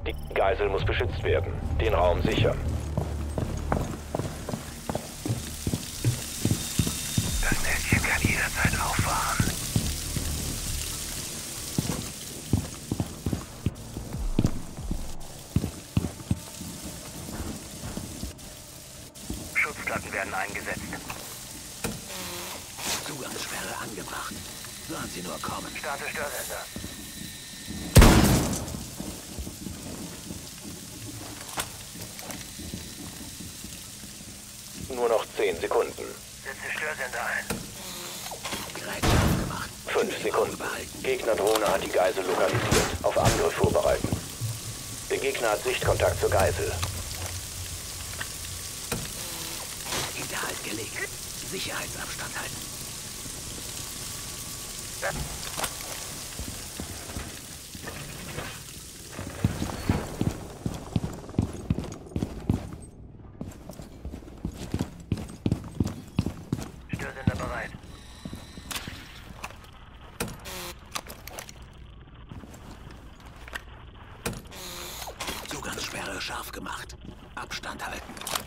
Die Geisel muss beschützt werden. Den Raum sichern. Das Nestchen kann jederzeit auffahren. Schutzplatten werden eingesetzt. Zugangssperre angebracht. Sollen sie nur kommen. Starte Störsender. Nur noch 10 Sekunden. Setze Störsender ein. Bereit scharf gemacht. 5 Sekunden. Behalten. Gegnerdrohne hat die Geisel lokalisiert. Auf Angriff vorbereiten. Der Gegner hat Sichtkontakt zur Geisel. Hinterhalt gelegt. Sicherheitsabstand halten. Störsender bereit. Zugangssperre scharf gemacht. Abstand halten.